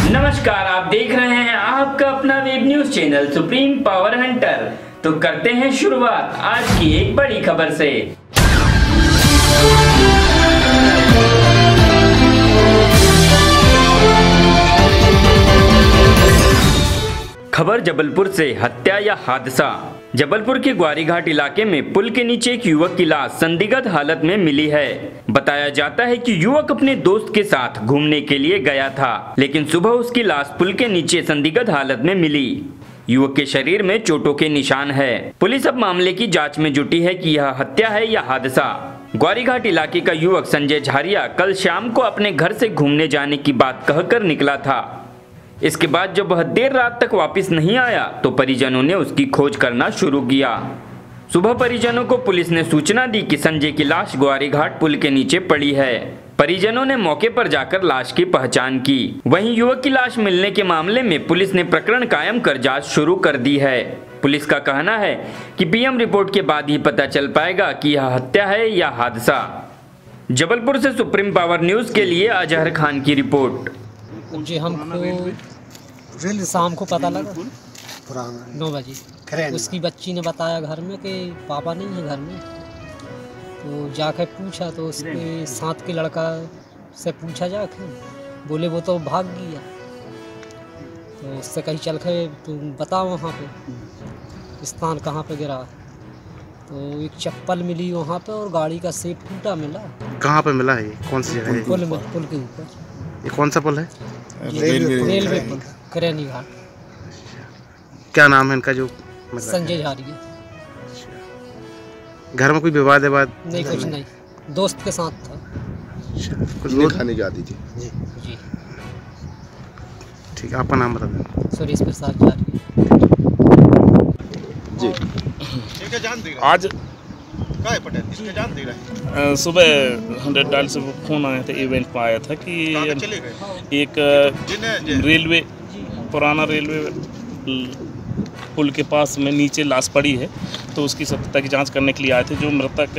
नमस्कार, आप देख रहे हैं आपका अपना web news channel supreme power hunter. तो करते हैं शुरुआत आज की एक बड़ी खबर से। खबर जबलपुर से, हत्या या हादसा। जबलपुर के ग्वारीघाट इलाके में पुल के नीचे एक युवक की लाश संदिग्ध हालत में मिली है। बताया जाता है कि युवक अपने दोस्त के साथ घूमने के लिए गया था, लेकिन सुबह उसकी लाश पुल के नीचे संदिग्ध हालत में मिली। युवक के शरीर में चोटों के निशान है। पुलिस अब मामले की जांच में जुटी है कि यह हत्या है या हादसा। ग्वारीघाट इलाके का युवक संजय झारिया कल शाम को अपने घर से घूमने जाने की बात कहकर निकला था। इसके बाद जब वह देर रात तक वापस नहीं आया तो परिजनों ने उसकी खोज करना शुरू किया। सुबह परिजनों को पुलिस ने सूचना दी कि संजय की लाश ग्वारीघाट पुल के नीचे पड़ी है। परिजनों ने मौके पर जाकर लाश की पहचान की। वहीं युवक की लाश मिलने के मामले में पुलिस ने प्रकरण कायम कर जांच शुरू कर दी है। पुलिस का कहना है कि पीएम रिपोर्ट के बाद ही पता चल पाएगा कि यह हत्या है या हादसा। जबलपुर से सुप्रीम पावर न्यूज के लिए अजहर खान की रिपोर्ट। जी, हमको शाम को पता लगा 9 बजे। उसकी बच्ची ने बताया घर में कि पापा नहीं है घर में। तो जाकर पूछा तो उसके साथ के लड़का से पूछा जाके, बोले वो तो भाग गया। तो उससे कहीं चल के तुम बताओ वहाँ पे स्थान कहाँ पे गिरा। तो एक चप्पल मिली वहाँ पे और गाड़ी का सीट टूटा मिला। कहाँ पे मिला है? कौन सी जगह है? पुल में, पुल के ऊपर। ये कौन सा पुल है? रेलवे पुल, करैनी घाट। क्या नाम है इनका? जो संजय झारिया। घर में कोई विवाद नहीं, कुछ नहीं, दोस्त के साथ था। कुछ लोग खाने जाती थी। जी ठीक है, आपका नाम बता दें। सुरेश प्रसाद झारिया जी। आज सुबह 100 डायल से वो फ़ोन आया था, इवेंट में आया था कि एक रेलवे, पुराना रेलवे पुल के पास में नीचे लाश पड़ी है। तो उसकी सत्यता की जांच करने के लिए आए थे। जो मृतक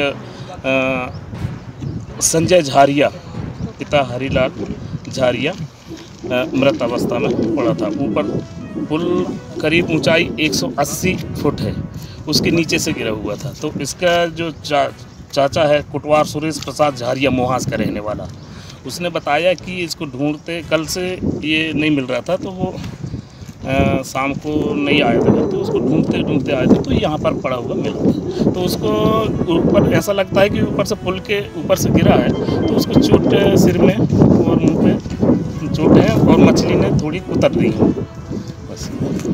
संजय झारिया, पिता हरिलाल झारिया, मृत अवस्था में पड़ा था। ऊपर पुल करीब ऊंचाई 180 फुट है, उसके नीचे से गिरा हुआ था। तो इसका जो चाचा है कुटवार सुरेश प्रसाद झारिया, मोहास का रहने वाला, उसने बताया कि इसको ढूंढते कल से ये नहीं मिल रहा था। तो वो शाम को नहीं आया था, तो उसको ढूंढते ढूंढते आए थे तो यहाँ पर पड़ा हुआ मिला था। तो उसको ऊपर ऐसा लगता है कि ऊपर से पुल के ऊपर से गिरा है। तो उसको चोट सिर में और मुँह पे चोट है और मछली ने थोड़ी उतर रही है बस।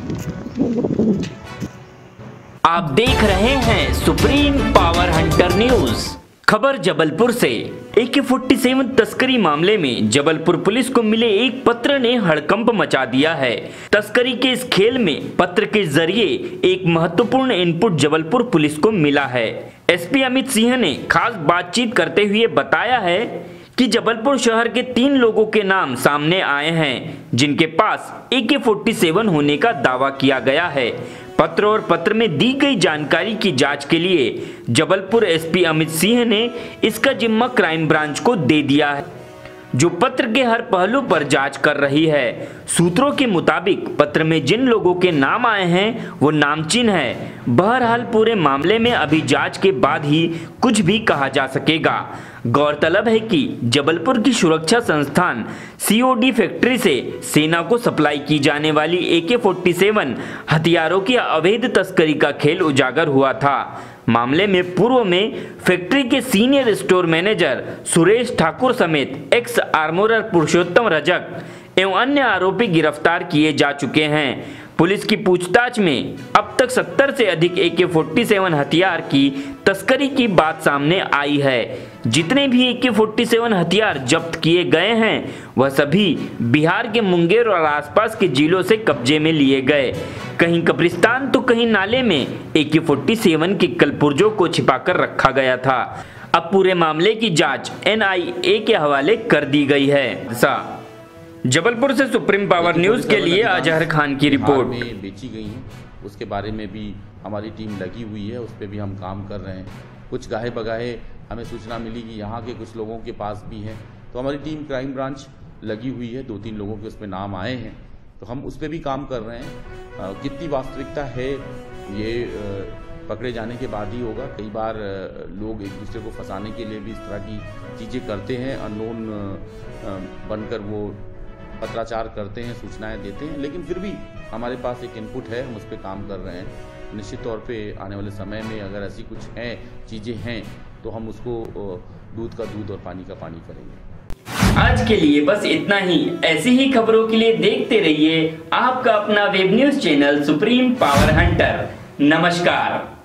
आप देख रहे हैं सुप्रीम पावर हंटर न्यूज। खबर जबलपुर से। AK-47 तस्करी मामले में जबलपुर पुलिस को मिले एक पत्र ने हड़कंप मचा दिया है। तस्करी के इस खेल में पत्र के जरिए एक महत्वपूर्ण इनपुट जबलपुर पुलिस को मिला है। SP अमित सिंह ने खास बातचीत करते हुए बताया है कि जबलपुर शहर के 3 लोगों के नाम सामने आए हैं, जिनके पास AK-47 होने का दावा किया गया है। पत्र और पत्र में दी गई जानकारी की जांच के लिए जबलपुर SP अमित सिंह ने इसका जिम्मा क्राइम ब्रांच को दे दिया है, जो पत्र के हर पहलू पर जांच कर रही है। सूत्रों के मुताबिक पत्र में जिन लोगों के नाम आए हैं वो नामचीन है। बहरहाल पूरे मामले में अभी जांच के बाद ही कुछ भी कहा जा सकेगा। गौरतलब है कि जबलपुर की सुरक्षा संस्थान COD फैक्ट्री से सेना को सप्लाई की जाने वाली AK-47 हथियारों की अवैध तस्करी का खेल उजागर हुआ था। मामले में पूर्व में फैक्ट्री के senior store manager Suresh Thakur समेत एक्स आर्मोरर पुरुषोत्तम रजक एवं अन्य आरोपी गिरफ्तार किए जा चुके हैं। पुलिस की पूछताछ में अब तक 70 से अधिक AK-47 हथियार की तस्करी की बात सामने आई है। जितने भी AK-47 हथियार जब्त किए गए हैं वह सभी बिहार के मुंगेर और आसपास के जिलों से कब्जे में लिए गए। कहीं कब्रिस्तान तो कहीं नाले में AK-47 के कलपुर्जों को छिपाकर रखा गया था। अब पूरे मामले की जांच NIA के हवाले कर दी गई है। जबलपुर से सुप्रीम पावर न्यूज के लिए अजहर खान की रिपोर्ट। में बेची गई हैं उसके बारे में भी हमारी टीम लगी हुई है, उस पर भी हम काम कर रहे हैं। कुछ गाहे बगाहे हमें सूचना मिली कि यहाँ के कुछ लोगों के पास भी हैं, तो हमारी टीम क्राइम ब्रांच लगी हुई है, 2-3 लोगों के उसमें नाम आए हैं, तो हम उस पर भी काम कर रहे हैं। कितनी वास्तविकता है ये पकड़े जाने के बाद ही होगा। कई बार लोग एक दूसरे को फंसाने के लिए भी इस तरह की चीज़ें करते हैं, अननोन बनकर वो पत्राचार करते हैं, सूचनाएं देते हैं, लेकिन फिर भी हमारे पास एक इनपुट है, हम उस पर काम कर रहे हैं। निश्चित तौर पे आने वाले समय में अगर ऐसी कुछ हैं चीज़ें हैं तो हम उसको दूध का दूध और पानी का पानी करेंगे। आज के लिए बस इतना ही। ऐसी ही खबरों के लिए देखते रहिए आपका अपना web news channel supreme power hunter. नमस्कार।